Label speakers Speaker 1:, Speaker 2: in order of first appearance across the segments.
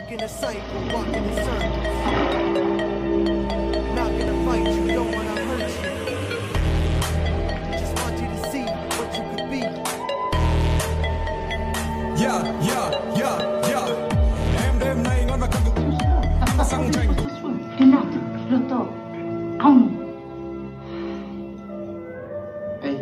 Speaker 1: walk in the cycle, walk in the circles. Not gonna fight you, don't wanna hurt you. Just want you to see what you could be.
Speaker 2: Em nay ngon mà cần được sang tranh.
Speaker 3: Renato, Rotto, ông.
Speaker 4: Hey.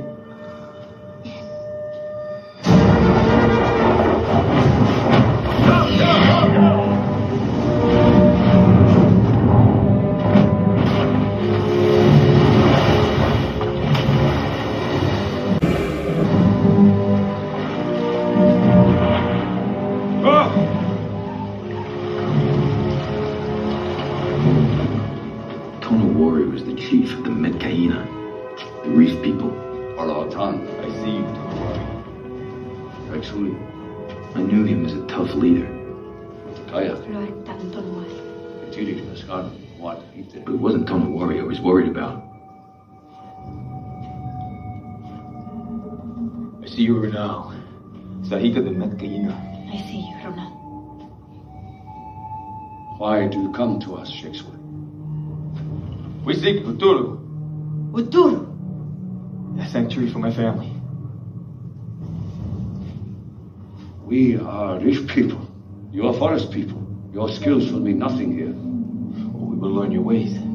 Speaker 5: Tono Warrior was the chief of the Metcaina, the reef people.
Speaker 6: Arlatan.
Speaker 5: I see you, Tono Warrior. Actually, I knew him as a tough leader.
Speaker 6: Kaya. What he did.
Speaker 5: But it wasn't Tono Warrior I was worried about. I see you now. Sahika the Metcaina.
Speaker 3: I see you, Ronald.
Speaker 6: Why do you come to us, Shakespeare?
Speaker 5: We seek Uturu,
Speaker 3: Uturu.
Speaker 5: a sanctuary for my family.
Speaker 6: We are reef people. You are forest people. Your skills will mean nothing here.
Speaker 5: We will learn your ways.